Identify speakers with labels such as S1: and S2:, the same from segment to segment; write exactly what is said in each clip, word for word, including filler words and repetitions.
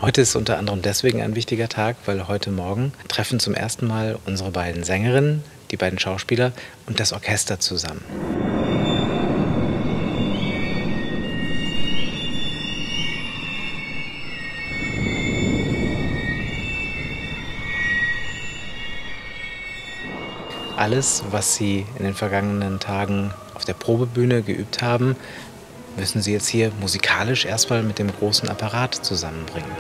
S1: Heute ist unter anderem deswegen ein wichtiger Tag, weil heute Morgen treffen zum ersten Mal unsere beiden Sängerinnen, die beiden Schauspieler und das Orchester zusammen. Alles, was sie in den vergangenen Tagen auf der Probebühne geübt haben, müssen sie jetzt hier musikalisch erstmal mit dem großen Apparat zusammenbringen.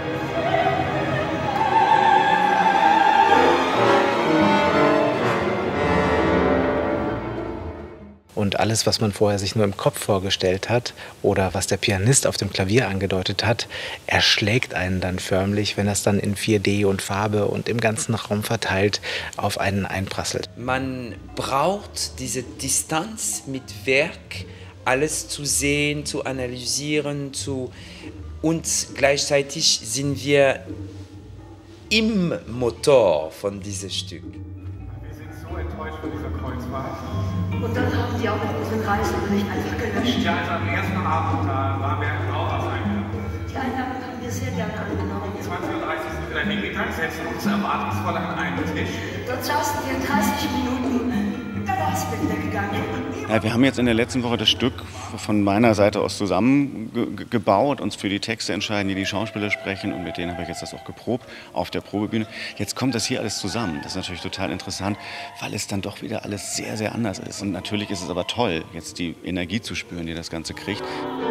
S1: Und alles, was man vorher sich nur im Kopf vorgestellt hat oder was der Pianist auf dem Klavier angedeutet hat, erschlägt einen dann förmlich, wenn das dann in vier D und Farbe und im ganzen Raum verteilt auf einen einprasselt.
S2: Man braucht diese Distanz mit Werk, alles zu sehen, zu analysieren, zu und gleichzeitig sind wir im Motor von diesem Stück.
S3: Wir sind so enttäuscht von dieser Kreuzfahrt.
S4: Und dann haben die auch noch unseren Reisebericht einfach gelöscht.
S3: Ja, also am ersten Abend, da waren wir auch auf eingeladen.
S4: Die Einladung haben wir sehr gerne angenommen.
S3: zwanzig Uhr dreißig sind wir dann hingegangen, setzten uns erwartungsvoll an einen Tisch.
S4: Dort saßen wir dreißig Minuten, da war es mir wieder gegangen.
S5: Ja, wir haben jetzt in der letzten Woche das Stück von meiner Seite aus zusammengebaut, uns für die Texte entscheiden, die die Schauspieler sprechen, und mit denen habe ich jetzt das auch geprobt auf der Probebühne. Jetzt kommt das hier alles zusammen. Das ist natürlich total interessant, weil es dann doch wieder alles sehr, sehr anders ist. Und natürlich ist es aber toll, jetzt die Energie zu spüren, die das Ganze kriegt.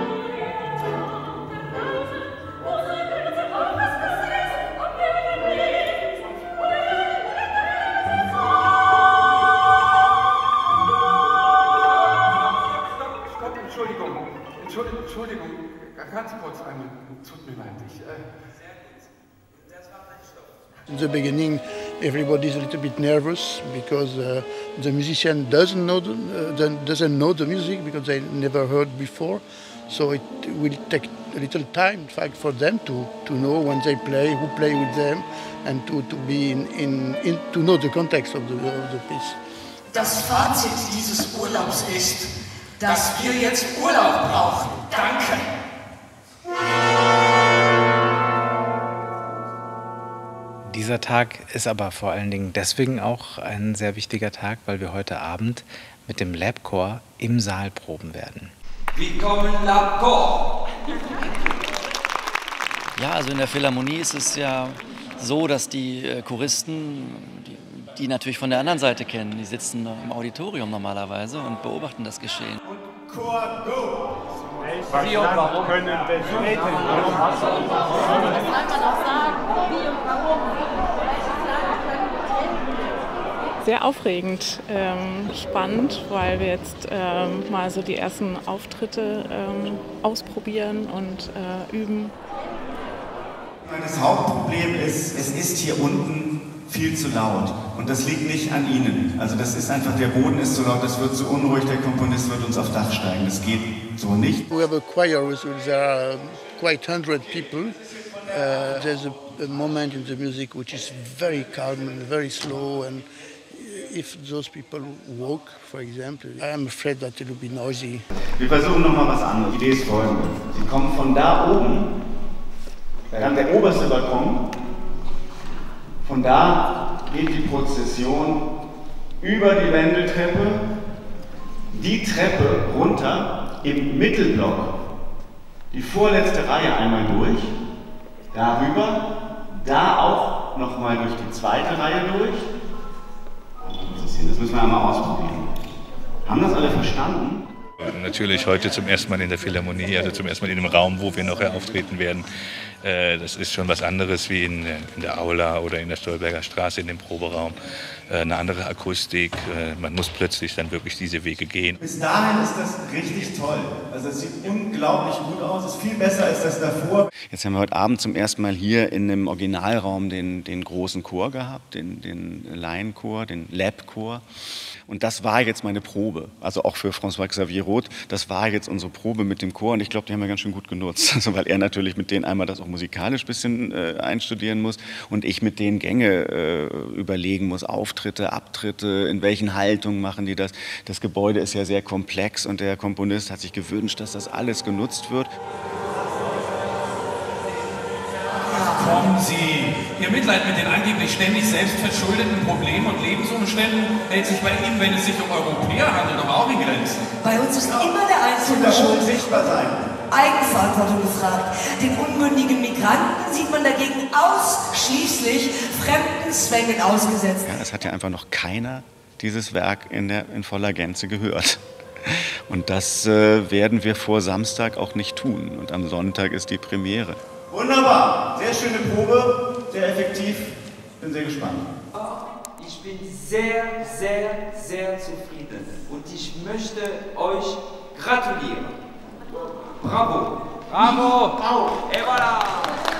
S3: Entschuldigung, Entschuldigung, ganz kurz, eine, tut mir leid. Ich, äh
S6: In the beginning, everybody's a little bit nervous because uh, the musician doesn't know the, uh, doesn't know the music because they never heard before. So it will take a little time, in fact, for them to, to know when they play, who play with them, and to, to be in, in, in to know the context of the, of the piece.
S7: Das Fazit dieses Urlaubs ist, dass wir jetzt Urlaub brauchen. Danke.
S1: Dieser Tag ist aber vor allen Dingen deswegen auch ein sehr wichtiger Tag, weil wir heute Abend mit dem Labchor im Saal proben werden.
S2: Willkommen Labchor!
S8: Ja, also in der Philharmonie ist es ja so, dass die äh, Choristen, die, die natürlich von der anderen Seite kennen, die sitzen im Auditorium normalerweise und beobachten das Geschehen.
S3: Und Chor, go!
S9: Was
S3: Wie und warum können betreten? Warum hast du das?
S9: Kann man auch sagen, wie und warum? Sehr aufregend, ähm, spannend, weil wir jetzt ähm, mal so die ersten Auftritte ähm, ausprobieren und äh, üben.
S10: Das Hauptproblem ist, es ist hier unten viel zu laut. Und das liegt nicht an Ihnen. Also das ist einfach, der Boden ist zu laut, das wird zu unruhig, der Komponist wird uns aufs Dach steigen. Das geht so nicht.
S6: We have a choir with there are quite one hundred people. Uh, there's a, a moment in the music which is very calm and very slow, and if those people walk, for example, I am afraid that it will be noisy.
S10: Wir versuchen nochmal was anderes. Die Idee ist folgende. Sie kommen von da oben, dann der oberste Balkon. Von da geht die Prozession über die Wendeltreppe, die Treppe runter im Mittelblock, die vorletzte Reihe einmal durch, darüber, da auch nochmal durch die zweite Reihe durch. Das müssen wir einmal ausprobieren. Haben das alle verstanden?
S11: Natürlich heute zum ersten Mal in der Philharmonie, also zum ersten Mal in einem Raum, wo wir nachher auftreten werden. Das ist schon was anderes wie in, in der Aula oder in der Stolberger Straße in dem Proberaum. Eine andere Akustik, man muss plötzlich dann wirklich diese Wege gehen.
S10: Bis dahin ist das richtig toll. Also es sieht unglaublich gut aus, es ist viel besser als das davor.
S5: Jetzt haben wir heute Abend zum ersten Mal hier in dem Originalraum den, den großen Chor gehabt, den, den Laienchor, den Labchor. Und das war jetzt meine Probe, also auch für François Xavier Roth, das war jetzt unsere Probe mit dem Chor, und ich glaube, die haben wir ganz schön gut genutzt, also weil er natürlich mit denen einmal das auch musikalisch ein bisschen äh, einstudieren muss und ich mit denen Gänge äh, überlegen muss, Auftritte, Abtritte, in welchen Haltungen machen die das. Das Gebäude ist ja sehr komplex und der Komponist hat sich gewünscht, dass das alles genutzt wird.
S12: kommen Sie. Ihr Mitleid mit den angeblich ständig selbstverschuldeten Problemen und Lebensumständen hält sich bei Ihnen, wenn es sich um Europäer handelt, aber auch in Grenzen.
S4: Bei uns ist immer der Einzelne schuld. Sichtbar sein. Eigenverantwortung gefragt. Den unmündigen Migranten sieht man dagegen ausschließlich fremden Zwängen ausgesetzt.
S5: Ja, es hat ja einfach noch keiner dieses Werk in, der, in voller Gänze gehört. Und das äh, werden wir vor Samstag auch nicht tun. Und am Sonntag ist die Premiere.
S10: Wunderbar, sehr schöne Probe, sehr effektiv. Bin sehr gespannt.
S2: Ich bin sehr, sehr, sehr zufrieden und ich möchte euch gratulieren. Bravo!
S13: Bravo!
S2: Et voilà!